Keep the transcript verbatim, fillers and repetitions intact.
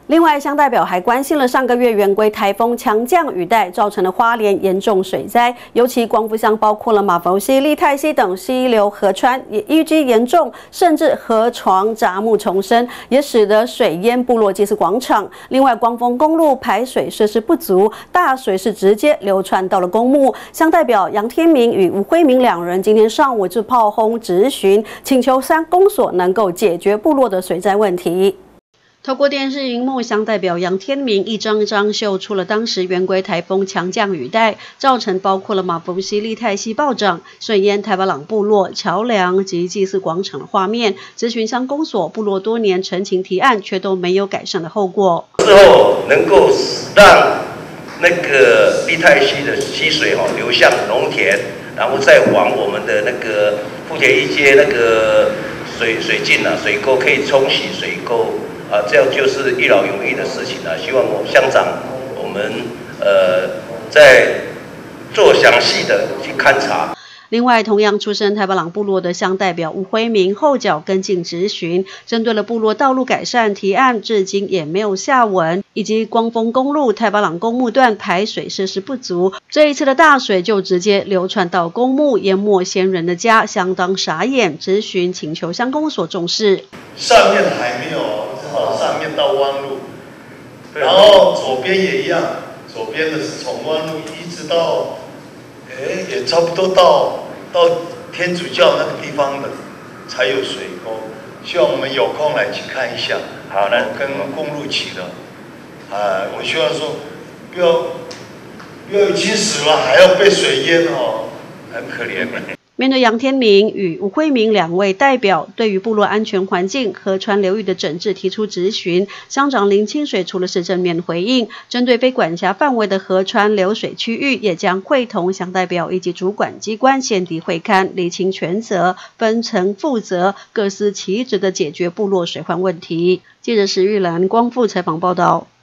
另外，乡代表还关心了上个月圆规台风强降雨带造成的花莲严重水灾，尤其光复乡包括了马佛溪、立泰溪等溪流河川也淤积严重，甚至河床杂木丛生，也使得水淹部落祭祀广场。另外，光丰公路排水设施不足，大水是直接流窜到了公墓。乡代表杨天明与吴辉明两人今天上午就炮轰质询，请求乡公所能够解决部落的水灾问题。 透过电视荧幕，乡代表杨天明一张张秀出了当时圆规台风强降雨带造成包括了马佛溪、立泰溪暴涨、水淹台巴朗部落桥梁及祭祀广场的画面，咨询乡公所部落多年陈情提案，却都没有改善的后果。 之后能够让那个立泰溪的溪水哦流向农田，然后再往我们的那个富田一街那个水水进啊水沟可以冲洗水沟。 啊，这样就是一劳永逸的事情了。希望我乡长，我们呃在做详细的去勘察。 另外，同样出身台巴朗部落的乡代表吴辉明后脚跟进质询，针对了部落道路改善提案，至今也没有下文，以及光丰公路台巴朗公墓段排水设施不足，这一次的大水就直接流窜到公墓，淹没先人的家，相当傻眼。质询请求乡公所重视。 上面还没有。 哦，上面到湾路，然后左边也一样，左边的是从湾路一直到，哎，也差不多到到天主教那个地方的才有水沟。希望我们有空来去看一下。好的，跟公路起的，啊，我希望说，不要不要已经死了还要被水淹哦，很可怜。 面对杨天明与吴辉明两位代表对于部落安全环境、河川流域的整治提出质询，乡长林清水除了是正面回应，针对非管辖范围的河川流水区域，也将会同乡代表以及主管机关现地会勘，厘清权责，分层负责，各司其职的解决部落水患问题。记者石玉兰光复采访报道。